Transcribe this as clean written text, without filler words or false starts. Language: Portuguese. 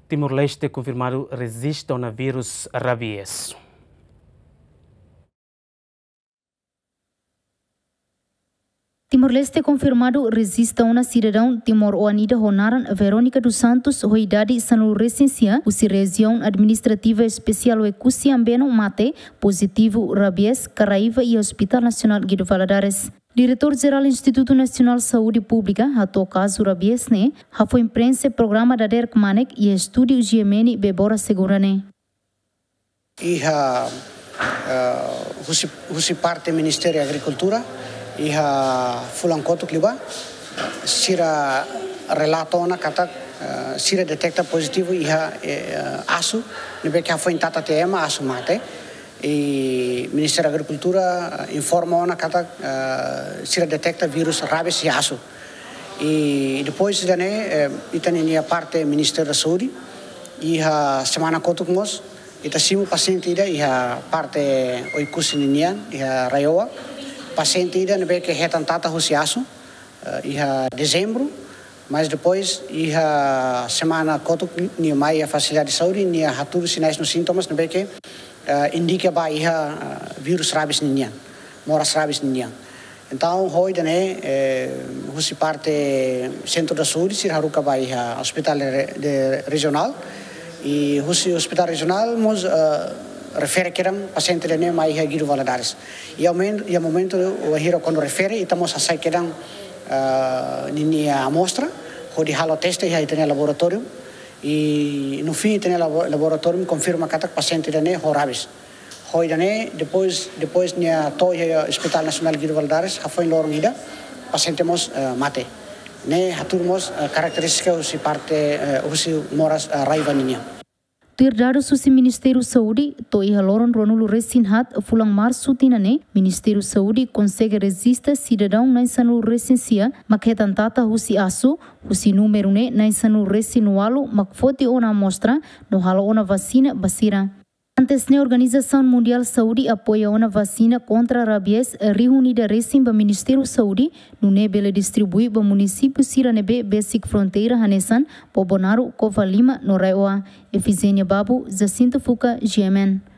Timor-Leste confirmado resiste ao vírus rabies. Timor-Leste confirmado resiste a uma cidadão Timor-Oanida Honaran Verônica dos Santos, idade sanu recensia, o região administrativa especial o Ecusi Ambeno Mate, positivo rabies, Caraiva e Hospital Nacional Guido Valadares. Diretor-geral do Instituto Nacional de Saúde Pública, o caso rabies, foi imprensa programa da Derek Manek e estúdio Giemeni Bebora Segurane. Husi parte do Ministério da Agricultura, fulang kotuk liba sira relato na kata sira detecta positivo asu nebe que foi tata tema asu mate e Ministério da Agricultura informa na kata sira detecta vírus rabies e asu e depois itania parte Ministério da Saúde e semana kotuk mos itasimu paciente parte oikusinian raioa paciente ida nebe que retantata husiasu dezembro, mas depois semana kotuk ni mai a facilidade de saúde ni haturu sinais nos sintomas nebe que indica ba vírus rabies ninyan, moras rabies ninyan. Então hoje husi parte centro da saúde sir haruka ba hospital regional e husi hospital regional mos refere que eram paciente de mais Guido Valadares e ao momento quando refere estamos a sair que eram ninha amostra onde halo teste e tem laboratório e no fim tem laboratório confirma que o paciente de rabies hoje depois nia toia Hospital Nacional Guido Valadares foi lorong ida paciente mos mate haturmos características se parte usi moras raiva ninha. Ter dados do Ministério da Saúde, Loron Ronulo Resinhat, fulang março tinane, Ministério da Saúde consegue resistir cidadão na insanu recensia, maketan tata husi asu, husi número na insanu resinualo, makfoti ona mostra, no halo ona vacina basira. Antes, a Organização Mundial de Saúde apoia uma vacina contra a rabies reunida recém do Ministério da Saúde, no nebele distribui para o município Siranebe, Basic Fronteira, Hanesan, Pobonaro, Cova Lima, no Raioa. Efizênia Babu, Jacinto Fuca, GMN.